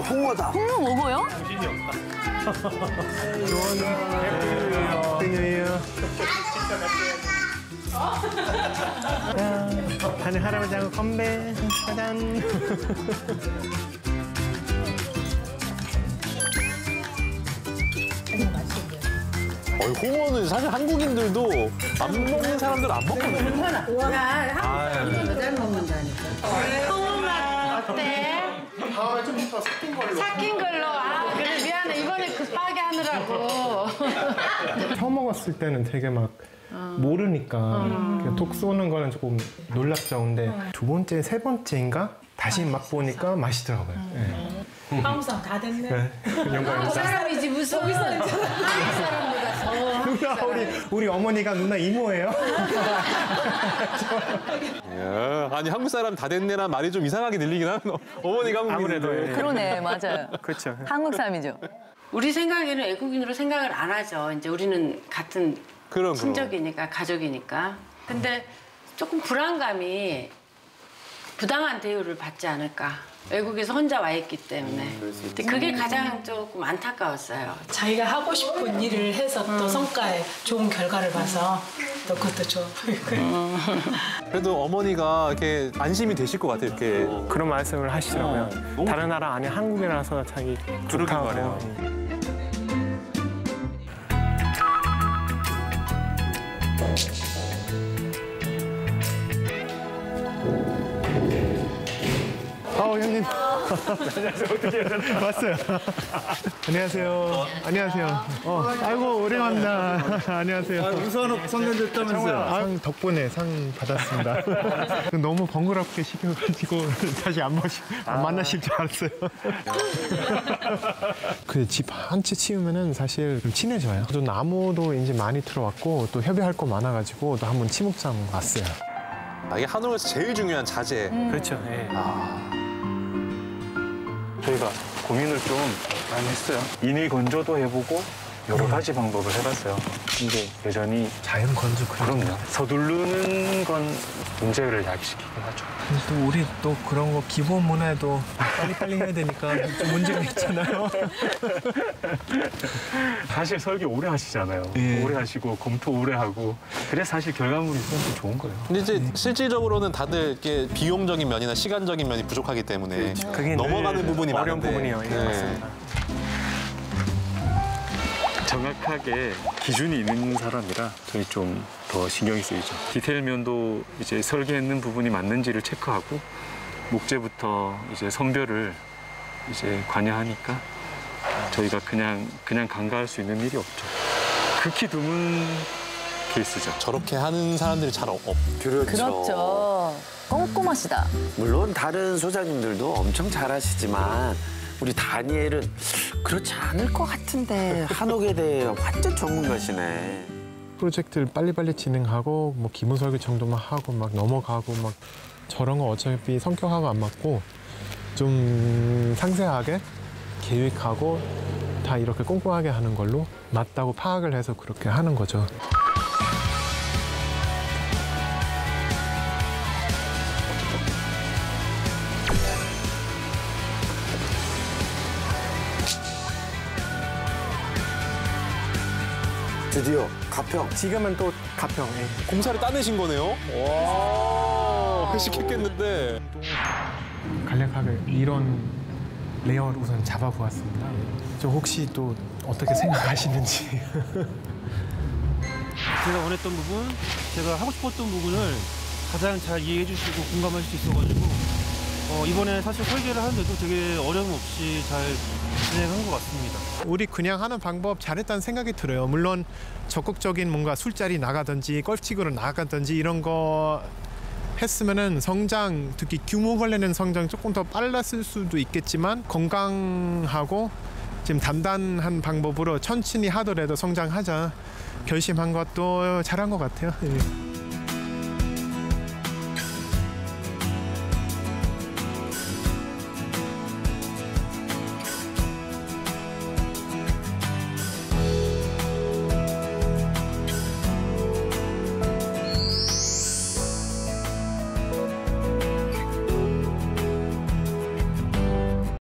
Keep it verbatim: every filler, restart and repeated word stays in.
홍어다. 홍어 먹어요? 정신이 없다. 생일이에요. 하늘 할아버지하고 건배. 짜잔. 어, 홍어는 사실 한국인들도 안 먹는 사람들 안 먹거든요. 얼마나? 와, 한국인도 잘 먹는다니까. 홍어 맛 어때? 다음에 좀 더 삭힌 걸로. 삭힌 걸로. 아, 그래 미안해. 이번에 급하게 하느라고. 처음 먹었을 때는 되게 막 모르니까 그냥 톡 쏘는 거는 조금 놀랍죠. 근데 두 번째, 세 번째인가? 다시 맛 보니까 맛있더라고요. 네. 항상 다 됐네. 네. 한국 영광입니다. 사람이지 무슨 한국 사람보다 더. 누나, 우리, 우리 어머니가 누나 이모예요? 예, 아니 한국 사람 다 됐네란 말이 좀 이상하게 들리긴 하는 어머니가 한국인인데. 아무래도, 예. 그러네, 맞아요. 그렇죠. 한국 사람이죠. 우리 생각에는 외국인으로 생각을 안 하죠. 이제 우리는 같은 그럼, 친족이니까 가족이니까. 근데 조금 불안감이 부당한 대우를 받지 않을까. 외국에서 혼자 와 있기 때문에. 근데 그게 가장 조금 안타까웠어요. 자기가 하고 싶은 일을 해서 또 성과에 좋은 결과를 봐서 또 그것도 좋고. 그래도 어머니가 이렇게 안심이 되실 것 같아요. 이렇게. 그런 말씀을 하시더라고요. 너무 다른 나라 안에 한국이라서 자기 좋다고. 말이에요. 아우 형님. 안녕하세요. 어떻게 왔어요? 안녕하세요. 안녕하세요. 어, 아이고 오랜만입니다. 안녕하세요. 우선 성년됐다면서요? 상 덕분에 상 받았습니다. 너무 번거롭게 시켜가지고 다시 안, 마시, 안 만나실 줄 알았어요. 그 집 한 채 치우면은 사실 좀 친해져요. 또 나무도 이제 많이 들어왔고 또 협의할 거 많아가지고 또 한번 침묵장 왔어요. 아, 이게 한옥에서 제일 중요한 자재. 그렇죠. 네. 저희가 고민을 좀 많이 했어요. 인위 건조도 해보고 여러 가지 방법을 해봤어요. 근데 여전히 자연 건조 그럼요. 서두르는 건 문제를 야기시키긴 하죠. 또 우리 또 그런 거 기본 문화에도 빨리빨리 해야 되니까 좀 문제가 있잖아요. 사실 설계 오래 하시잖아요. 예. 오래 하시고 검토 오래 하고 그래서 사실 결과물이 좀 좋은 거예요. 근데 이제 실질적으로는 다들 이렇게 비용적인 면이나 시간적인 면이 부족하기 때문에 그게 넘어가는 부분이 어려운 많은데. 부분이에요. 예, 네. 맞습니다. 정확하게 기준이 있는 사람이라 저희 좀 더 신경이 쓰이죠. 디테일 면도 이제 설계했는 부분이 맞는지를 체크하고 목재부터 이제 선별을 이제 관여하니까 저희가 그냥 그냥 간과할 수 있는 일이 없죠. 극히 드문 케이스죠. 저렇게 하는 사람들이 잘 없. 그렇죠. 그렇죠. 꼼꼼하시다. 물론 다른 소장님들도 엄청 잘하시지만 우리 다니엘은 그렇지 않을 것 같은데 한옥에 대해 완전 전문가시네. 프로젝트를 빨리빨리 진행하고 뭐 기본 설계 정도만 하고 막 넘어가고 막 저런 거 어차피 성격하고 안 맞고 좀 상세하게 계획하고 다 이렇게 꼼꼼하게 하는 걸로 맞다고 파악을 해서 그렇게 하는 거죠. 드디어 가평. 지금은 또 가평. 예. 공사를 따내신 거네요. 와, 회식했겠는데. 간략하게 이런 레이아웃 우선 잡아보았습니다. 저 혹시 또 어떻게 생각하시는지. 제가 원했던 부분, 제가 하고 싶었던 부분을 가장 잘 이해해 주시고 공감하실 수 있어가지고 어, 이번에 사실 설계를 하는데도 되게 어려움 없이 잘 진행한 것 같습니다. 우리 그냥 하는 방법 잘했다는 생각이 들어요. 물론 적극적인 뭔가 술자리 나가든지 골프치기로 나가든지 이런 거 했으면은 성장, 특히 규모 관련된 성장 조금 더 빨랐을 수도 있겠지만 건강하고 지금 단단한 방법으로 천천히 하더라도 성장하자 결심한 것도 잘한 것 같아요. 예.